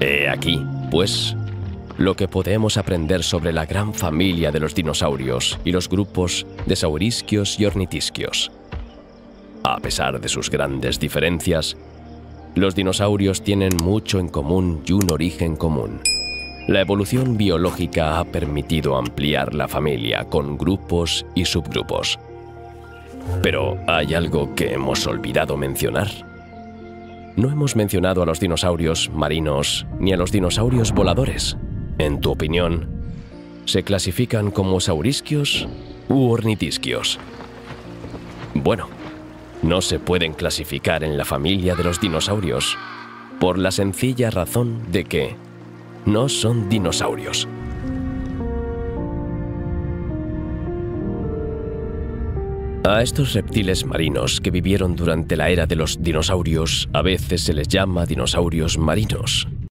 He aquí, pues, lo que podemos aprender sobre la gran familia de los dinosaurios y los grupos de saurisquios y ornitisquios. A pesar de sus grandes diferencias, los dinosaurios tienen mucho en común y un origen común. La evolución biológica ha permitido ampliar la familia con grupos y subgrupos. Pero hay algo que hemos olvidado mencionar. No hemos mencionado a los dinosaurios marinos ni a los dinosaurios voladores. En tu opinión, ¿se clasifican como saurisquios u ornitisquios? Bueno, no se pueden clasificar en la familia de los dinosaurios por la sencilla razón de que no son dinosaurios. A estos reptiles marinos que vivieron durante la era de los dinosaurios a veces se les llama dinosaurios marinos.